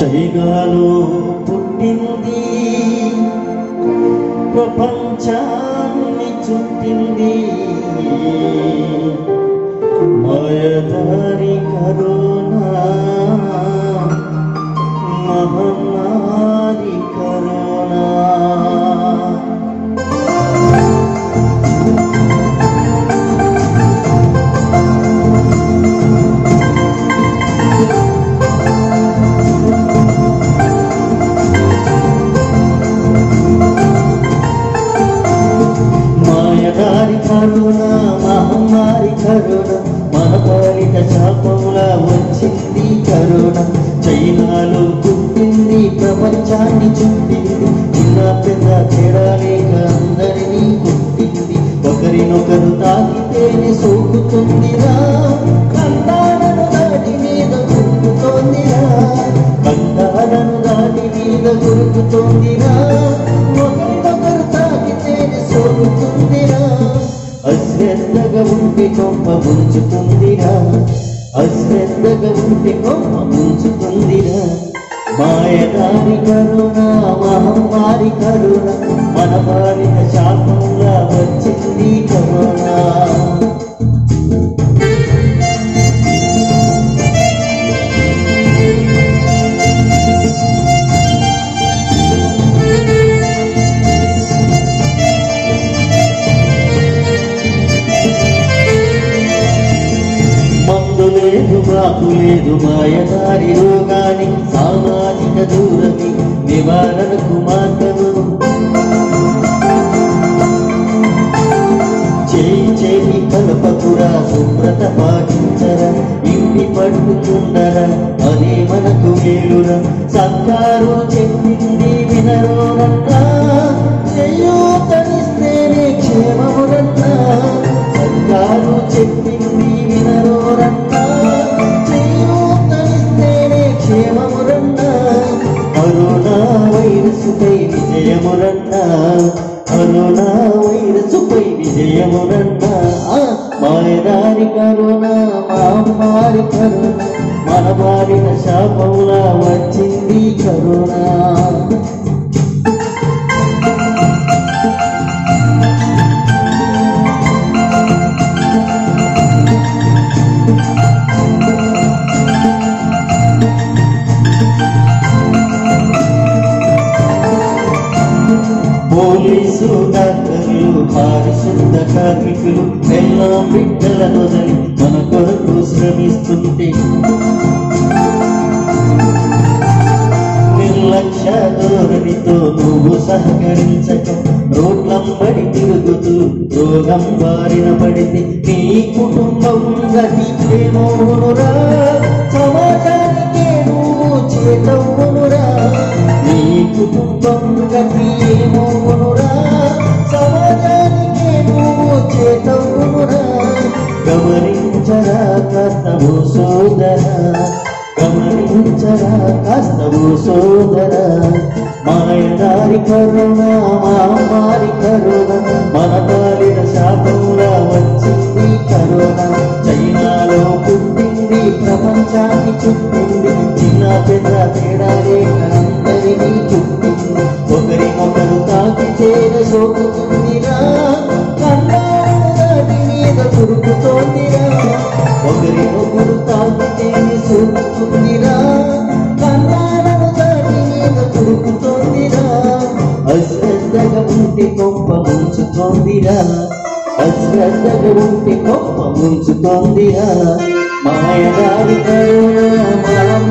చైనాలో పుట్టింది ప్రపంచాన్ని చుట్టింది మాయదారి కరోనా మహమ్మారి కరోనా మాయదారి కరోనా మహమ్మారి కరోనా మన పాలిట శాపంలా వచ్చింది కరోనా చైనాలో పుట్టింది ప్రపంచాన్ని చుట్టింది చిన్న పెద్ద తేడా లేక అందరినీ కొట్టింది ఒకరినొకరు తాకితేనే సోకుతుందిరా కండాలను దాటి మీద గురుకుతోందిరా కండాలను దాటి మీద గురుకుతోందిరా ఒకరినొకరు తాకితేనే సోకుతుందిరా అశ్రద్ధగా ఉంటే కొంప ముంచుతుందిరా అశ్రద్ధగా ఉంటే కొంప ముంచుతుందిరా మాయదారి కరోనా మహమ్మారి కరోనా మన పాలిట శాపంగా వచ్చింది కరోనా లేదు బాపు లేదు మాయదారి రోగాని సామాజిక దూరమి నివారణకు మార్గము చేయి కలపకురా శుభ్రత పాటించరా ఇంటి పట్టుకుండరా అదే మనకు మేలురా సర్కారు చెప్పింది వినరోరన్నా చేయూతనిస్తేనే క్షేమమురన్నా సర్కారు చెప్పింది వినరోరన్నా చేయూతనిస్తేనే క్షేమమురన్నా కరోనా వైరస్పై విజయమురన్నా కరోనా వైరస్పై విజయమురన్నా మాయదారి కరోనా మహమ్మారి కరోనా మన బారిన శాపంలా వచ్చింది కరోనా పోలీసు డాక్టర్లు పారిశుద్ధ కార్మికులు ఎన్నో బిడ్డల వదిలి మన కొరకు శ్రమిస్తుంటే నిర్లక్ష్య ధోరణితో నువ్వు సహకరించక రోడ్లంబడి తిరుగుతూ రోగం బారిన పడితే నీ కుటుంబం గతి ఏమోనురా సమాజానికే నువ్వు చేతవునురా నీ కుటుంబం గతి ఏమోనురా సమాజానికే నువ్వు చేతవునురా గమనించరా కాస్తవు సోదరా గమనించరా కాస్తవు సోదరా మాయదారి కరోనా మహమ్మారి కరోనా మన పాలిన శాపంలా వచ్చింది కరోనా చైనాలో పుట్టింది ప్రపంచాన్ని చుట్టింది చిన్న పెద్ద తేడా లేక అందరినీ చుట్టింది ఒకరినొకరు తాకి చేర సోకుతుందిరా కండాలను దాటి మీద కురుకుతోందిరా ఒకరినొకరు తాకితేనే సోకుతుందిరా కండాలను దాటి మీద కురుకుతోందిరా అశ్రద్ధగా ఉంటే కొంప ముంచుతోందిరా అశ్రద్ధగా ఉంటే కొంప ముంచుతోందిరా మాయదారి కరోనా